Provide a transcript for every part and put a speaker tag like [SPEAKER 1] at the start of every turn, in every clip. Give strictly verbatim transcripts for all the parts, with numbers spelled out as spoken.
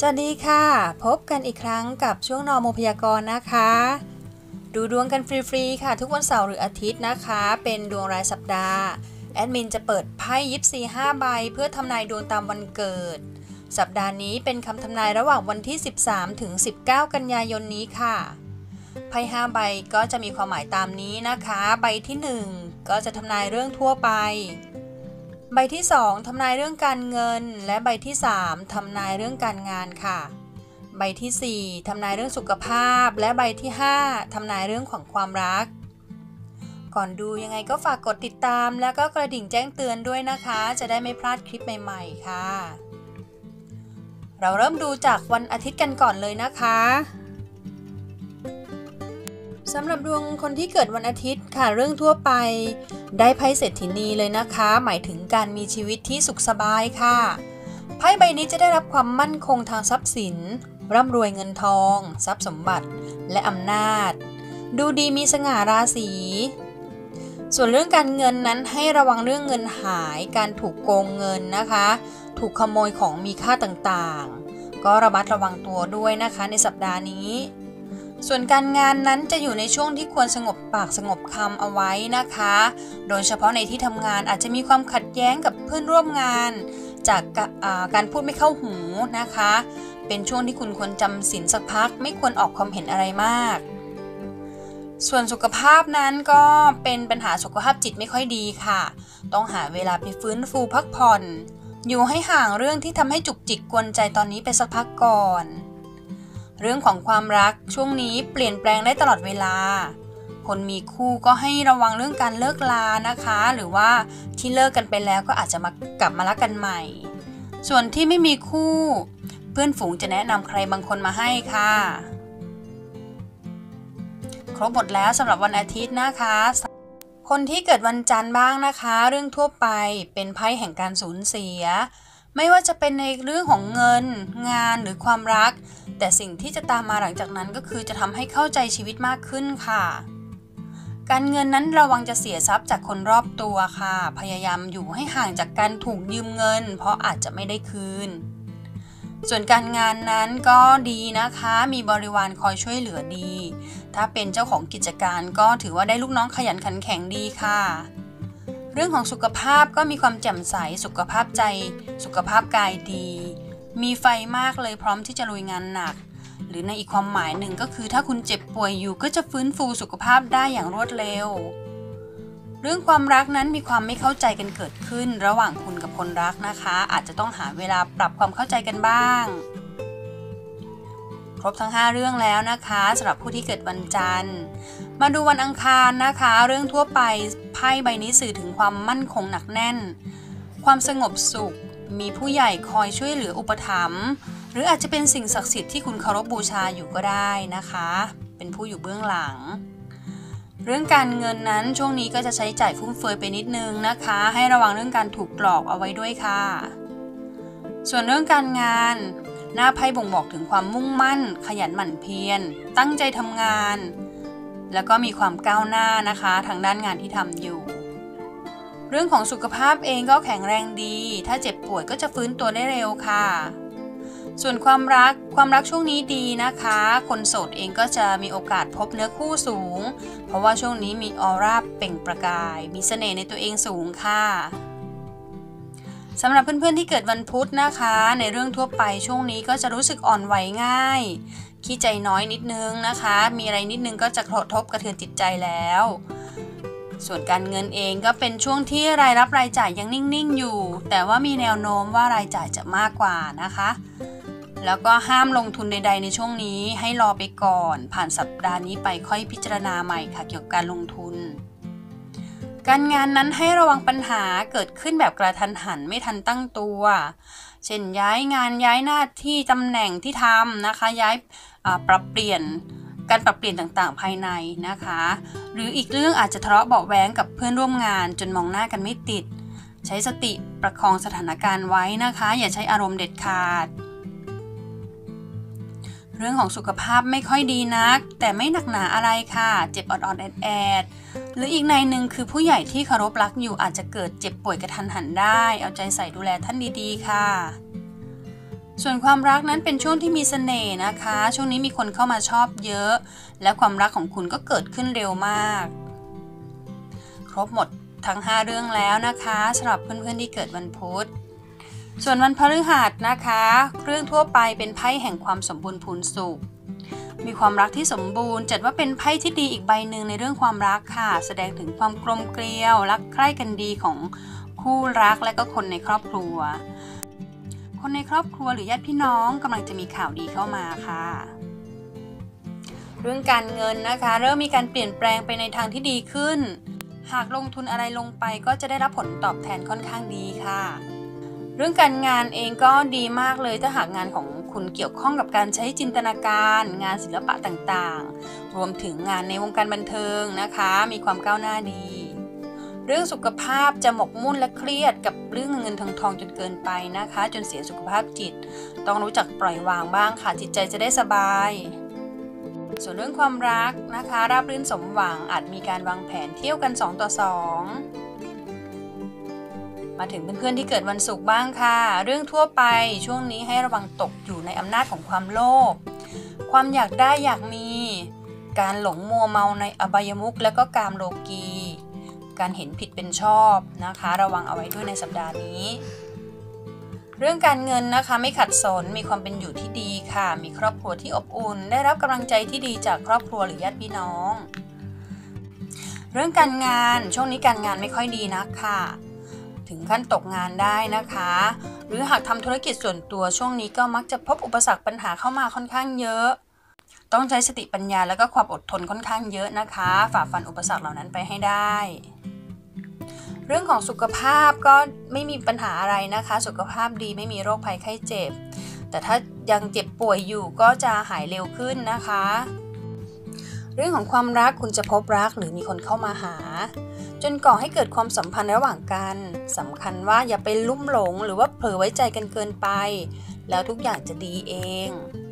[SPEAKER 1] สวัสดีค่ะพบกันอีกครั้งกับช่วงนอโมพยากรณ์นะคะดูดวงกันฟรีๆค่ะทุกวันเสาร์หรืออาทิตย์นะคะเป็นดวงรายสัปดาห์แอดมินจะเปิดไพ่ยิปซีห้าใบเพื่อทำนายดวงตามวันเกิดสัปดาห์นี้เป็นคำทำนายระหว่างวันที่สิบสามถึงสิบเก้ากันยายนนี้ค่ะไพ่ห้าใบก็จะมีความหมายตามนี้นะคะใบที่หนึ่งก็จะทำนายเรื่องทั่วไปใบที่สองทำนายเรื่องการเงินและใบที่สามทำนายเรื่องการงานค่ะใบที่สี่ทำนายเรื่องสุขภาพและใบที่ห้าทำนายเรื่องของความรักก่อนดูยังไงก็ฝากกดติดตามแล้วก็กระดิ่งแจ้งเตือนด้วยนะคะจะได้ไม่พลาดคลิปใหม่ๆค่ะเราเริ่มดูจากวันอาทิตย์กันก่อนเลยนะคะสำหรับดวงคนที่เกิดวันอาทิตย์ค่ะเรื่องทั่วไปได้ไพ่เศรษฐินีเลยนะคะหมายถึงการมีชีวิตที่สุขสบายค่ะไพ่ใบนี้จะได้รับความมั่นคงทางทรัพย์สินร่ำรวยเงินทองทรัพย์สมบัติและอำนาจดูดีมีสง่าราศีส่วนเรื่องการเงินนั้นให้ระวังเรื่องเงินหายการถูกโกงเงินนะคะถูกขโมยของมีค่าต่างๆก็ระมัดระวังตัวด้วยนะคะในสัปดาห์นี้ส่วนการงานนั้นจะอยู่ในช่วงที่ควรสงบปากสงบคำเอาไว้นะคะโดยเฉพาะในที่ทำงานอาจจะมีความขัดแย้งกับเพื่อนร่วมงานจากการพูดไม่เข้าหูนะคะเป็นช่วงที่คุณควรจำศีลสักพักไม่ควรออกความเห็นอะไรมากส่วนสุขภาพนั้นก็เป็นปัญหาสุขภาพจิตไม่ค่อยดีค่ะต้องหาเวลาไปฟื้นฟูพักผ่อนอยู่ให้ห่างเรื่องที่ทำให้จุกจิกกวนใจตอนนี้ไปสักพักก่อนเรื่องของความรักช่วงนี้เปลี่ยนแปลงได้ตลอดเวลาคนมีคู่ก็ให้ระวังเรื่องการเลิกลานะคะหรือว่าที่เลิกกันไปแล้วก็อาจจะมากลับมารักกันใหม่ส่วนที่ไม่มีคู่เพื่อนฝูงจะแนะนำใครบางคนมาให้ค่ะครบหมดแล้วสำหรับวันอาทิตย์นะคะคนที่เกิดวันจันทร์บ้างนะคะเรื่องทั่วไปเป็นไพ่แห่งการสูญเสียไม่ว่าจะเป็นในเรื่องของเงินงานหรือความรักแต่สิ่งที่จะตามมาหลังจากนั้นก็คือจะทำให้เข้าใจชีวิตมากขึ้นค่ะการเงินนั้นระวังจะเสียทรัพย์จากคนรอบตัวค่ะพยายามอยู่ให้ห่างจากการถูกยืมเงินเพราะอาจจะไม่ได้คืนส่วนการงานนั้นก็ดีนะคะมีบริวารคอยช่วยเหลือดีถ้าเป็นเจ้าของกิจการก็ถือว่าได้ลูกน้องขยันขันแข็งดีค่ะเรื่องของสุขภาพก็มีความแจ่มใสสุขภาพใจสุขภาพกายดีมีไฟมากเลยพร้อมที่จะลุยงานหนักหรือในอีกความหมายหนึ่งก็คือถ้าคุณเจ็บป่วยอยู่ก็จะฟื้นฟูสุขภาพได้อย่างรวดเร็วเรื่องความรักนั้นมีความไม่เข้าใจกันเกิดขึ้นระหว่างคุณกับคนรักนะคะอาจจะต้องหาเวลาปรับความเข้าใจกันบ้างครบทั้งห้าเรื่องแล้วนะคะสำหรับผู้ที่เกิดวันจันทร์มาดูวันอังคารนะคะเรื่องทั่วไปไพ่ใบนี้สื่อถึงความมั่นคงหนักแน่นความสงบสุขมีผู้ใหญ่คอยช่วยเหลืออุปถัมภ์หรืออาจจะเป็นสิ่งศักดิ์สิทธิ์ที่คุณเคารพบูชาอยู่ก็ได้นะคะเป็นผู้อยู่เบื้องหลังเรื่องการเงินนั้นช่วงนี้ก็จะใช้จ่ายฟุ่มเฟือยไปนิดนึงนะคะให้ระวังเรื่องการถูกหลอกเอาไว้ด้วยค่ะส่วนเรื่องการงานหน้าไพ่บ่งบอกถึงความมุ่งมั่นขยันหมั่นเพียรตั้งใจทำงานแล้วก็มีความก้าวหน้านะคะทางด้านงานที่ทำอยู่เรื่องของสุขภาพเองก็แข็งแรงดีถ้าเจ็บป่วยก็จะฟื้นตัวได้เร็วค่ะส่วนความรักความรักช่วงนี้ดีนะคะคนโสดเองก็จะมีโอกาสพบเนื้อคู่สูงเพราะว่าช่วงนี้มีออร่าเปล่งประกายมีเสน่ห์ในตัวเองสูงค่ะสำหรับเพื่อนๆที่เกิดวันพุธนะคะในเรื่องทั่วไปช่วงนี้ก็จะรู้สึกอ่อนไหวง่ายขี้ใจน้อยนิดนึงนะคะมีอะไรนิดนึงก็จะกระทบกระเทือนจิตใจแล้วส่วนการเงินเองก็เป็นช่วงที่รายรับรายจ่ายยังนิ่งๆอยู่แต่ว่ามีแนวโน้มว่ารายจ่ายจะมากกว่านะคะแล้วก็ห้ามลงทุนใดๆในช่วงนี้ให้รอไปก่อนผ่านสัปดาห์นี้ไปค่อยพิจารณาใหม่ค่ะเกี่ยวกับการลงทุนการงานนั้นให้ระวังปัญหาเกิดขึ้นแบบกระทันหันไม่ทันตั้งตัวเช่นย้ายงานย้ายหน้าที่ตำแหน่งที่ทำนะคะย้ายปรับเปลี่ยนการปรับเปลี่ยนต่างๆภายในนะคะหรืออีกเรื่องอาจจะทะเลาะเบาะแว้งกับเพื่อนร่วมงานจนมองหน้ากันไม่ติดใช้สติประคองสถานการณ์ไว้นะคะอย่าใช้อารมณ์เด็ดขาดเรื่องของสุขภาพไม่ค่อยดีนักแต่ไม่หนักหนาอะไรค่ะเจ็บออดๆแอดๆหรืออีกในหนึ่งคือผู้ใหญ่ที่เคารพรักอยู่อาจจะเกิดเจ็บป่วยกระทันหันได้เอาใจใส่ดูแลท่านดีๆค่ะส่วนความรักนั้นเป็นช่วงที่มีเสน่ห์นะคะช่วงนี้มีคนเข้ามาชอบเยอะและความรักของคุณก็เกิดขึ้นเร็วมากครบหมดทั้งห้าเรื่องแล้วนะคะสำหรับเพื่อนๆที่เกิดวันพุธส่วนวันพฤหัสนะคะเรื่องทั่วไปเป็นไพ่แห่งความสมบูรณ์พูนสุขมีความรักที่สมบูรณ์จัดว่าเป็นไพ่ที่ดีอีกใบหนึ่งในเรื่องความรักค่ะแสดงถึงความกลมเกลียวรักใคร่กันดีของคู่รักและก็คนในครอบครัวคนในครอบครัวหรือญาติพี่น้องกำลังจะมีข่าวดีเข้ามาค่ะเรื่องการเงินนะคะเริ่มมีการเปลี่ยนแปลงไปในทางที่ดีขึ้นหากลงทุนอะไรลงไปก็จะได้รับผลตอบแทนค่อนข้างดีค่ะเรื่องการงานเองก็ดีมากเลยถ้าหากงานของคุณเกี่ยวข้องกับการใช้จินตนาการงานศิลปะต่างๆรวมถึงงานในวงการบันเทิงนะคะมีความก้าวหน้าดีเรื่องสุขภาพจะหมกมุ่นและเครียดกับเรื่องเงินทองทองจนเกินไปนะคะจนเสียสุขภาพจิตต้องรู้จักปล่อยวางบ้างค่ะจิตใจจะได้สบายส่วนเรื่องความรักนะคะราบรื่นสมหวังอาจมีการวางแผนเที่ยวกันสองต่อสองมาถึงเพื่อนๆที่เกิดวันศุกร์บ้างค่ะเรื่องทั่วไปช่วงนี้ให้ระวังตกอยู่ในอำนาจของความโลภความอยากได้อยากมีการหลงมัวเมาในอบายมุขและก็กามโลกีการเห็นผิดเป็นชอบนะคะระวังเอาไว้ด้วยในสัปดาห์นี้เรื่องการเงินนะคะไม่ขัดสนมีความเป็นอยู่ที่ดีค่ะมีครอบครัวที่อบอุ่นได้รับกำลังใจที่ดีจากครอบครัวหรือญาติพี่น้องเรื่องการงานช่วงนี้การงานไม่ค่อยดีนักค่ะถึงขั้นตกงานได้นะคะหรือหากทำธุรกิจส่วนตัวช่วงนี้ก็มักจะพบอุปสรรคปัญหาเข้ามาค่อนข้างเยอะต้องใช้สติปัญญาและก็ความอดทนค่อนข้างเยอะนะคะฝ่าฟันอุปสรรคเหล่านั้นไปให้ได้เรื่องของสุขภาพก็ไม่มีปัญหาอะไรนะคะสุขภาพดีไม่มีโรคภัยไข้เจ็บแต่ถ้ายังเจ็บป่วยอยู่ก็จะหายเร็วขึ้นนะคะเรื่องของความรักคุณจะพบรักหรือมีคนเข้ามาหาจนก่อให้เกิดความสัมพันธ์ระหว่างกันสำคัญว่าอย่าไปลุ่มหลงหรือว่าเผลอไว้ใจกันเกินไปแล้วทุกอย่างจะดีเอง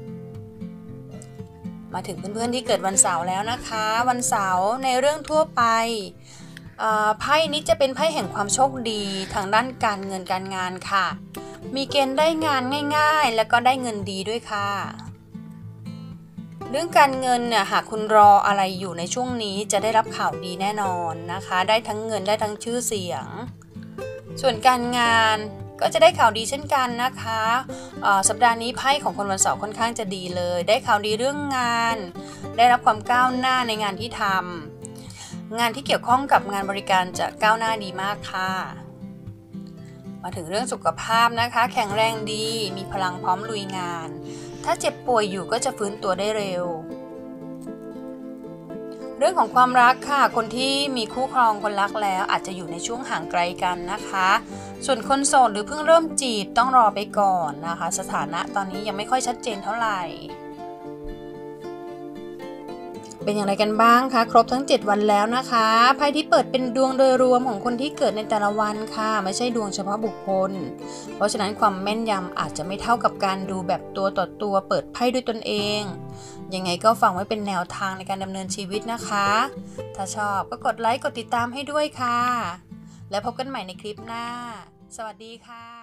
[SPEAKER 1] มาถึงเพื่อนๆที่เกิดวันเสาร์แล้วนะคะวันเสาร์ในเรื่องทั่วไปไพ่นี้จะเป็นไพ่แห่งความโชคดีทางด้านการเงินการงานค่ะมีเกณฑ์ได้งานง่ายๆแล้วก็ได้เงินดีด้วยค่ะเรื่องการเงินเนี่ยหากคุณรออะไรอยู่ในช่วงนี้จะได้รับข่าวดีแน่นอนนะคะได้ทั้งเงินได้ทั้งชื่อเสียงส่วนการงานก็จะได้ข่าวดีเช่นกันนะคะสัปดาห์นี้ไพ่ของคนวันเสาร์ค่อนข้างจะดีเลยได้ข่าวดีเรื่องงานได้รับความก้าวหน้าในงานที่ทำงานที่เกี่ยวข้องกับงานบริการจะก้าวหน้าดีมากค่ะมาถึงเรื่องสุขภาพนะคะแข็งแรงดีมีพลังพร้อมลุยงานถ้าเจ็บป่วยอยู่ก็จะฟื้นตัวได้เร็วเรื่องของความรักค่ะคนที่มีคู่ครองคนรักแล้วอาจจะอยู่ในช่วงห่างไกลกันนะคะส่วนคนโสดหรือเพิ่งเริ่มจีบต้องรอไปก่อนนะคะสถานะตอนนี้ยังไม่ค่อยชัดเจนเท่าไหร่เป็นอย่างไรกันบ้างคะครบทั้งเจ็ดวันแล้วนะคะไพ่ที่เปิดเป็นดวงโดยรวมของคนที่เกิดในแต่ละวันค่ะไม่ใช่ดวงเฉพาะบุคคลเพราะฉะนั้นความแม่นยำอาจจะไม่เท่ากับการดูแบบตัวต่อตัวเปิดไพ่ด้วยตนเองยังไงก็ฟังไว้เป็นแนวทางในการดำเนินชีวิตนะคะถ้าชอบก็กดไลค์กดติดตามให้ด้วยค่ะแล้วพบกันใหม่ในคลิปหน้าสวัสดีค่ะ